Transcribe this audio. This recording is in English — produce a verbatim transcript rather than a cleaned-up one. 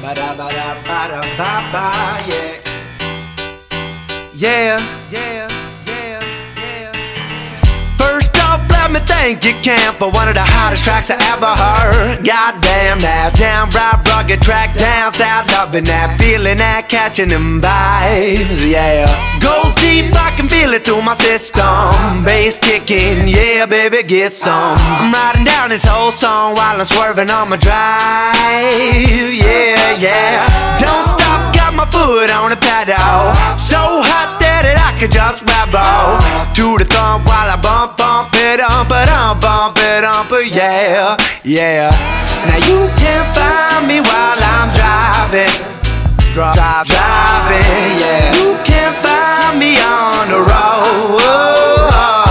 Ba-da-ba-da-ba-da-ba-ba, yeah. Yeah, yeah, yeah, yeah. First off, let me thank you, Camp, for one of the hottest tracks I ever heard. Goddamn, that's downright rugged track, down south, loving that feeling, that catching them vibes, yeah. Goes deep, I can feel it through my system. Bass kicking, yeah, baby, get some. I'm riding down this whole song while I'm swerving on my drive, yeah, yeah. Don't stop, got my foot on the pedal. So hot that it, I could just rebel to the thump while I bump, bump it up, but I'm bump it up, yeah, yeah. Now you can't find me while I'm driving, Dri drive, driving, yeah. You can't find me on the road.